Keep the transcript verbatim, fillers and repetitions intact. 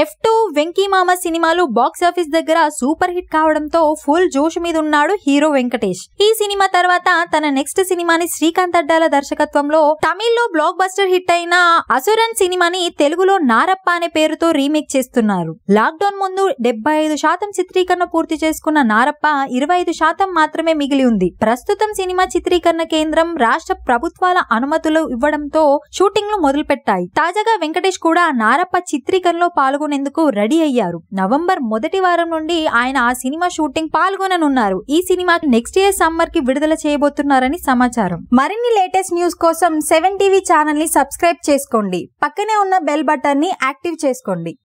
F two Venky Mama సినిమాలు box office దగ్గర super hit కావడంతో ఫుల్ జోష్ మీద ఉన్నాడు హీరో వెంకటేష్. ఈ సినిమా తర్వాత తన నెక్స్ట్ సినిమాని శ్రీకాంత్ అడ్డాల దర్శకత్వంలో తమిళ్లో బ్లాక్ బస్టర్ హిట్ అయిన అసురన్ సినిమాని తెలుగులో నారప్ప అనే పేరుతో రీమేక్ చేస్తున్నారు. లాక్డౌన్ ముందు డెబ్బై ఐదు శాతం చిత్రీకరణ పూర్తి చేసుకున్న నారప్ప ఇరవై ఐదు శాతం మాత్రమే మిగిలి ఉంది. ప్రస్తుతం సినిమా చిత్రీకరణ కేంద్రం రాష్ట్ర ప్రభుత్వాల అనుమతులు ఇవ్వడంతో షూటింగ్ లు మొదలు పెట్టాయి. తాజాగా వెంకటేష్ కూడా నారప్ప చిత్రీకరణలో పాల్గొనేందుకు రెడీ అయ్యారు. నవంబర్ మొదటి వారం నుండి ఆయన ఆ సినిమా షూటింగ్ పాల్గొననున్నారు. ఈ సినిమా నెక్స్ట్ ఇయర్ సమ్మర్ కి విడుదల చేయబోతున్నారని సమాచారం. మరిన్ని లేటెస్ట్ న్యూస్ కోసం సెవెన్ టీవీ ఛానల్ ని సబ్స్క్రైబ్ చేసుకోండి. పక్కనే ఉన్న బెల్ బటన్ ని యాక్టివ్ చేసుకోండి.